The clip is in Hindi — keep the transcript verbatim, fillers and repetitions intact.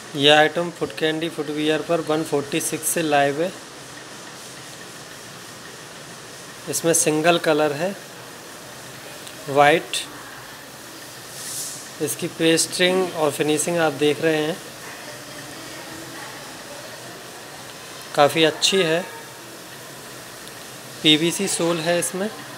यह आइटम फुट कैंडी फुटवियर पर वन फोर्टी सिक्स से लाइव है। इसमें सिंगल कलर है वाइट। इसकी पेस्टिंग और फिनिशिंग आप देख रहे हैं, काफ़ी अच्छी है। पीवीसी सोल है इसमें।